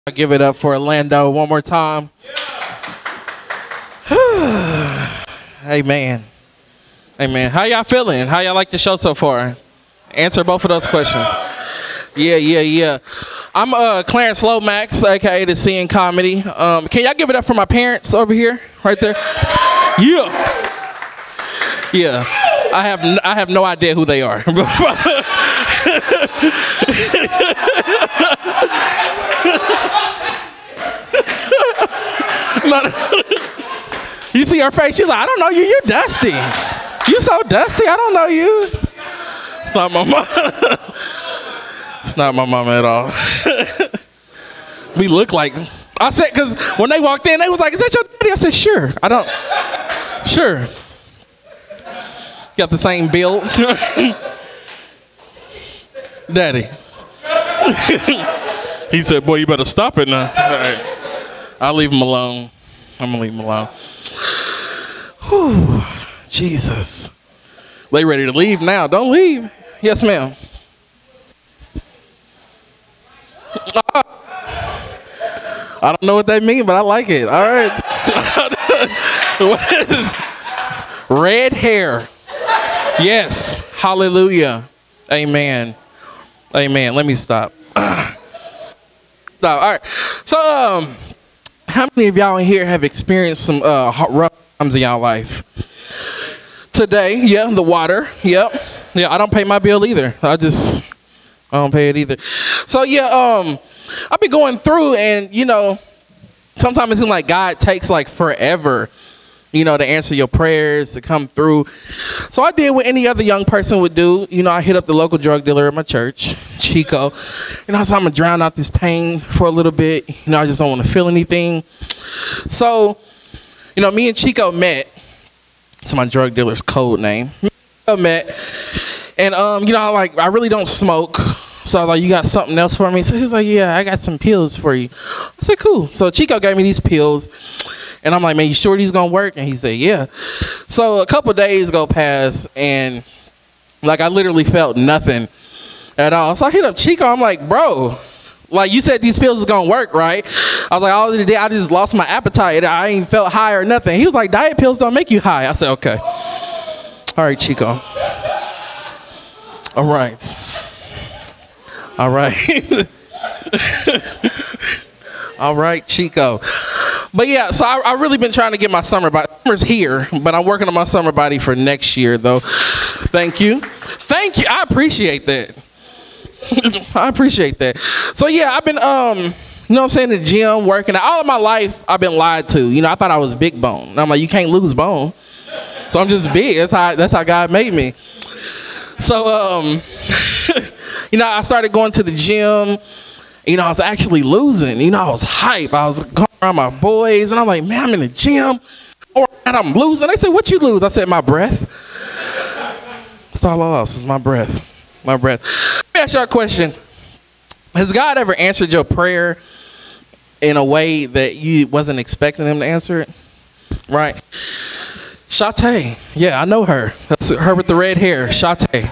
I'll give it up for Orlando one more time. Amen. Amen. How y'all feeling? How y'all like the show so far? Answer both of those questions. Yeah. I'm Clarence Lomax, aka the Seeing Comedy. Can y'all give it up for my parents over here, right there? Yeah. I have no idea who they are. You see her face? She's like, I don't know you. You're dusty. You so dusty. I don't know you. It's not my mom. It's not my mom at all. We look like. I said, because when they walked in, they was like, is that your daddy? I said, sure. I don't. Sure. Got the same build. Daddy. He said, boy, you better stop it now. All right. I'll leave him alone. I'm going to leave him alone. Whew. Jesus. They ready to leave now. Don't leave. Yes, ma'am. I don't know what they mean, but I like it. All right. Red hair. Yes. Hallelujah. Amen. Amen. Let me stop. Stop. All right. So, how many of y'all in here have experienced some rough times in y'all life? Today, yeah, the water. Yep. Yeah, I don't pay my bill either. I don't pay it either. So, yeah, I've been going through, and, you know, sometimes it seems like God takes, like, forever, you know, to answer your prayers, to come through. So I did what any other young person would do. You know, I hit up the local drug dealer at my church, Chico. And I was like, I'm going to drown out this pain for a little bit. You know, I just don't want to feel anything. So, you know, me and Chico met. It's my drug dealer's code name. Chico met. And, you know, I really don't smoke. So I was like, you got something else for me? So he was like, yeah, I got some pills for you. I said, cool. So Chico gave me these pills. And I'm like, man, you sure these gonna work? And he said, yeah. So a couple days go past, and like I literally felt nothing at all. So I hit up Chico. I'm like, bro, like you said these pills is gonna work, right? I was like, all of the day I just lost my appetite. I ain't felt high or nothing. He was like, diet pills don't make you high. I said, okay. All right, Chico. All right. All right. All right, Chico. But yeah, so I really been trying to get my summer body. Summer's here, but I'm working on my summer body for next year, though. Thank you. Thank you. I appreciate that. I appreciate that. So yeah, I've been, you know what I'm saying, the gym, working out. All of my life, I've been lied to. You know, I thought I was big bone. And I'm like, you can't lose bone. So I'm just big. That's how God made me. So, you know, I started going to the gym. You know, I was actually losing. You know, I was hype. I was going around my boys, and I'm like, man, I'm in the gym, and I'm losing. They said, what you lose? I said, my breath. That's all I lost is my breath. My breath. Let me ask y'all a question. Has God ever answered your prayer in a way that you wasn't expecting him to answer it? Right? Shantae. Yeah, I know her. That's her with the red hair. Shantae.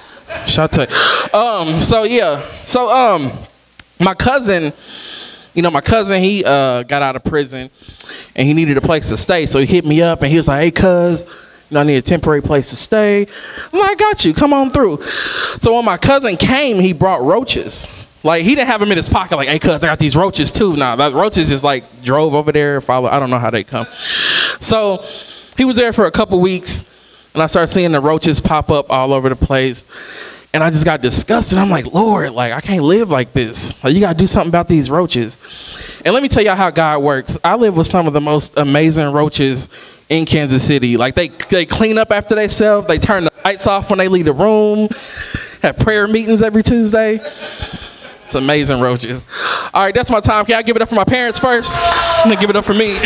So, yeah. So, my cousin, he got out of prison and he needed a place to stay. So he hit me up and he was like, hey, cuz, you know, I need a temporary place to stay. I'm like, I got you. Come on through. So when my cousin came, he brought roaches. Like, he didn't have them in his pocket. Like, hey, cuz, I got these roaches too. Nah, that roaches just like drove over there. I don't know how they come. So he was there for a couple weeks and I started seeing the roaches pop up all over the place. And I just got disgusted. I'm like, Lord, like, I can't live like this. Like, you got to do something about these roaches. And let me tell y'all how God works. I live with some of the most amazing roaches in Kansas City. Like, they clean up after themselves. They turn the lights off when they leave the room. Have prayer meetings every Tuesday. It's amazing roaches. All right, that's my time. Can I give it up for my parents first? And then give it up for me.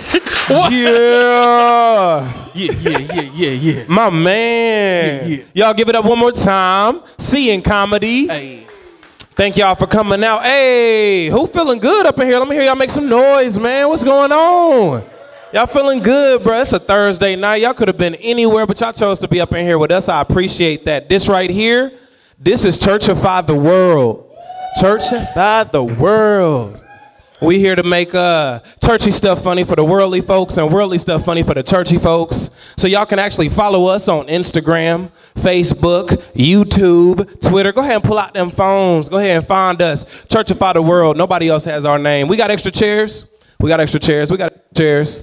Yeah. My man. Yeah. Y'all give it up one more time. Seeing Comedy. Hey. Thank y'all for coming out. Hey, who feeling good up in here? Let me hear y'all make some noise, man. What's going on? Y'all feeling good, bro? It's a Thursday night. Y'all could have been anywhere, but y'all chose to be up in here with us. I appreciate that. This right here, this is Churchify the World. Churchify the World. We here to make churchy stuff funny for the worldly folks and worldly stuff funny for the churchy folks. So y'all can actually follow us on Instagram, Facebook, YouTube, Twitter. Go ahead and pull out them phones. Go ahead and find us. Churchify the World. Nobody else has our name. We got extra chairs. We got extra chairs. We got chairs.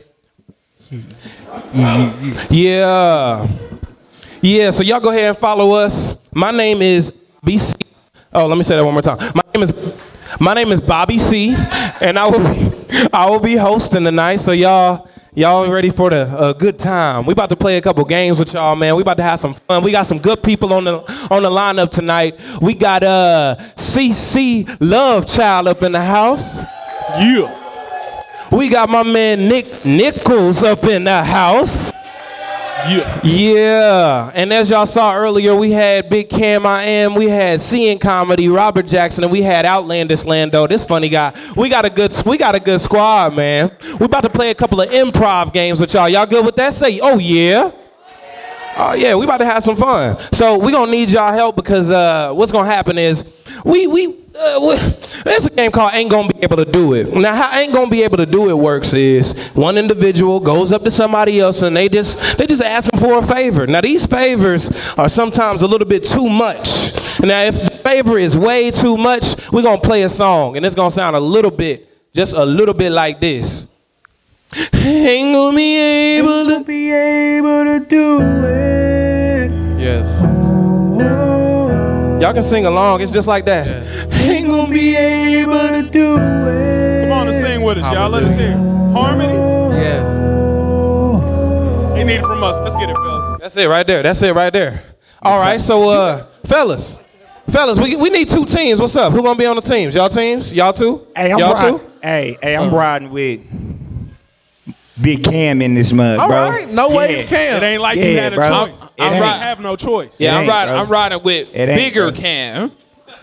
Yeah. Yeah, so y'all go ahead and follow us. My name is BC. Oh, let me say that one more time. My name is Bobby C, and I will be hosting tonight. So y'all ready for a good time? We about to play a couple games with y'all, man. We about to have some fun. We got some good people on the lineup tonight. We got CC Love Child up in the house. Yeah. We got my man Nick Nichols up in the house. Yeah, and as y'all saw earlier, we had Big Cam I Am, we had Seeing Comedy, Robert Jackson, and we had Outlandish Lando, this funny guy. We got a good squad, man. We about to play a couple of improv games with y'all. Y'all good with that? Say, oh yeah. Oh yeah, we about to have some fun. So we gonna need y'all help because what's gonna happen is there's a game called Ain't Gonna Be Able to Do It. Now how Ain't Gonna Be Able to Do It works is one individual goes up to somebody else and they just ask them for a favor. Now these favors are sometimes a little bit too much. Now if the favor is way too much, we're gonna play a song and it's gonna sound just a little bit like this. Ain't gonna be able to do it. Yes. Y'all can sing along. It's just like that. Yes. Ain't gonna be able to do it. Come on and sing with us, y'all. Let us hear. Harmony. Yes. He need it from us. Let's get it, fellas. That's it right there. That's it right there. All right, so fellas, we need two teams. What's up? Who gonna be on the teams? Y'all teams? Y'all two? Hey, I'm riding with Big Cam in this mug, All bro. right. No way you can. It ain't like you had a bro. choice. It I ain't. have no choice. Yeah, I'm riding with It ain't, bigger bro. Cam.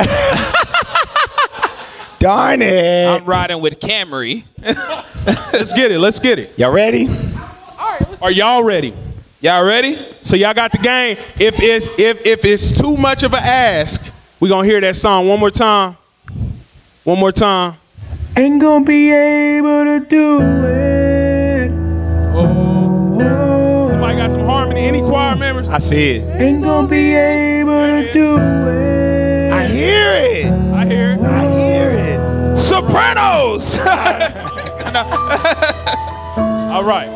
Darn it. I'm riding with Camry. Let's get it. Let's get it. Y'all ready? Are y'all ready? Y'all ready? So y'all got the game. If it's too much of an ask, we gonna hear that song one more time. One more time. Ain't gonna be able to do it. Somebody got some harmony? Any choir members? I see it. Ain't gonna be able to do it. I hear it. I hear it. I hear it. Sopranos. All right.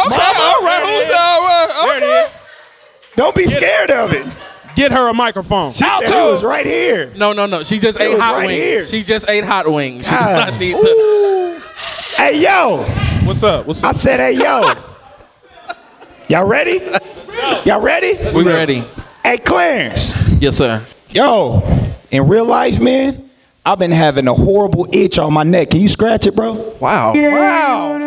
All There it is. Don't be scared of it. Get her a microphone. She said it was right here. No. She just ate was hot right wings. here. She just ate hot wings. She does God. not need Ooh. Hey, yo. What's up? What's I up? said, hey, yo. Y'all ready? Y'all ready? We ready. Hey, Clarence. Yes, sir. Yo, in real life, man, I've been having a horrible itch on my neck. Can you scratch it, bro? Wow. Wow.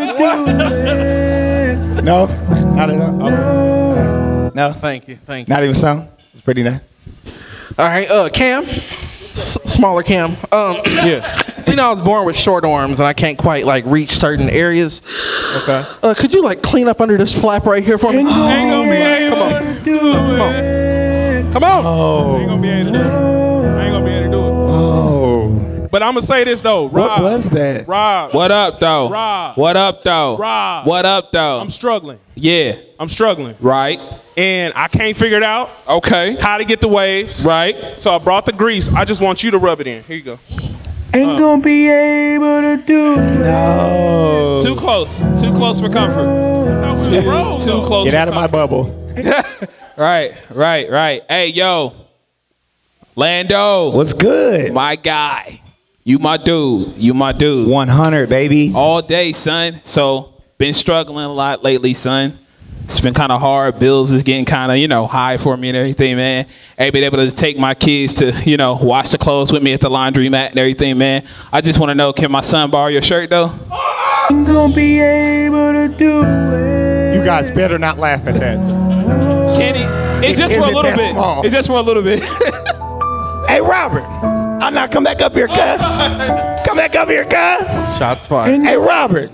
No? Not at all? Okay. No? Thank you. Not even so? It's pretty nice. All right, Cam. Smaller Cam. Yeah. So, I was born with short arms and I can't quite reach certain areas. Okay. Could you clean up under this flap right here for me? Ain't gonna be able to do it. Come on. Ain't gonna be able to do it. I ain't gonna be able to do it. Oh. But I'm gonna say this though, Rob. What was that? Rob. What up, though? Rob. What up, though? Rob. What up, though? I'm struggling. Yeah. I'm struggling. Right. And I can't figure it out Okay. how to get the waves. Right. So I brought the grease. I just want you to rub it in. Here you go. Ain't gonna be able to do it. No. Too close. Too close for comfort. Too close. Get for out of my comfort. bubble. Right. Hey, yo. Lando. What's good? My guy. You my dude. 100, baby. All day, son. So, been struggling a lot lately, son. It's been kind of hard. Bills is getting kind of, high for me and everything, man. Ain't been able to take my kids to, wash the clothes with me at the laundromat and everything, man. I just want to know, can my son borrow your shirt, though? Ain't gonna be able to do it. You guys better not laugh at that. Can he? It's just Is for a it little that bit. small? It's just for a little bit. Hey, Robert. I'll not come back up here, cuz. Come back up here, cuz. Shots fired. Hey, Robert.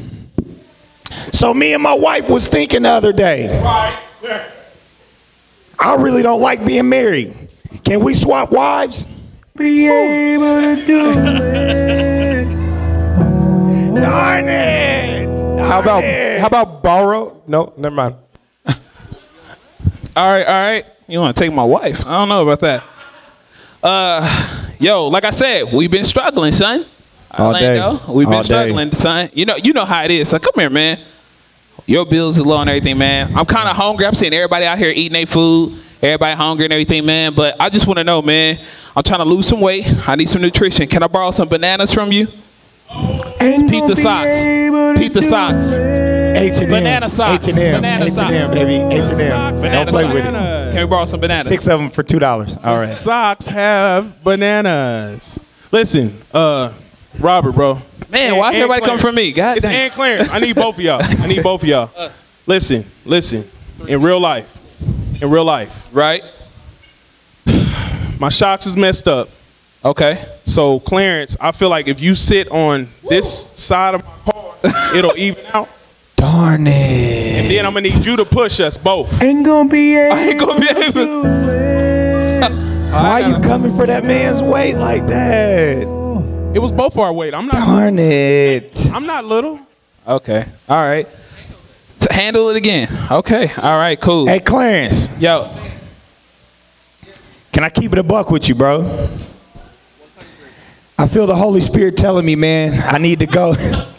So me and my wife was thinking the other day. I really don't like being married. Can we swap wives? Be able to do it. Darn it. How about borrow? No, never mind. All right. You want to take my wife? I don't know about that. Yo, like I said, we've been struggling, son. All day. We've been All day. struggling, son. You know how it is. So come here, man. Your bills are low and everything, man. I'm kind of hungry. I'm seeing everybody out here eating their food. Everybody hungry and everything, man. But I just want to know, man. I'm trying to lose some weight. I need some nutrition. Can I borrow some bananas from you? Peep the socks. Peep the socks. H&M. Banana socks. H&M. Banana H&M, socks. baby. H&M. Socks. Don't play with it. Can we borrow some bananas? 6 of them for $2. All right. Socks have bananas. Listen, Robert, bro. Man, why everybody come for me? God It's dang. Ann Clarence. I need both of y'all. Listen. In real life. Right? My shocks is messed up. Okay. So, Clarence, I feel like if you sit on this side of my car, it'll even out. Darn it. And then I'm going to need you to push us both. Ain't gonna be able. I ain't gonna be able. Why you coming for that man's weight like that? It was both our weight. I'm Darn it. not little. Okay. All right. Handle it again. Okay. All right. Cool. Hey, Clarence, Yo. can I keep it a buck with you, bro? I feel the Holy Spirit telling me, man, I need to go.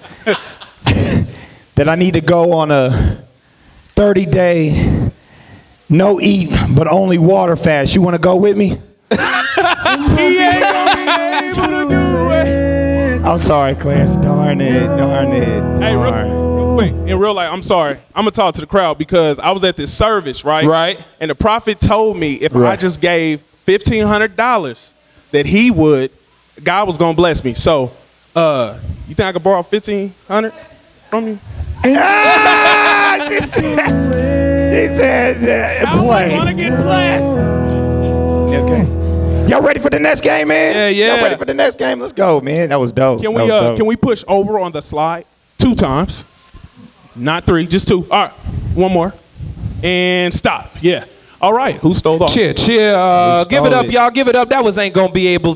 That I need to go on a 30-day no eat but only water fast. You want to go with me? He ain't gonna be able to do it. I'm sorry, Clarence. Darn it. Hey, real quick, in real life, I'm sorry. I'm going to talk to the crowd because I was at this service, right? Right. And the prophet told me if I just gave $1,500 that God was going to bless me. So, you think I could borrow $1,500 from you? She said, I want to get blessed. Next game. Y'all ready for the next game, man? Yeah. Y'all ready for the next game? Let's go, man. That was dope. Can we push over on the slide 2 times? Not 3, just 2. All right, 1 more. And stop. Yeah. All right, who stole off? Chill. Give it up, y'all. Give it up. That was ain't gonna be able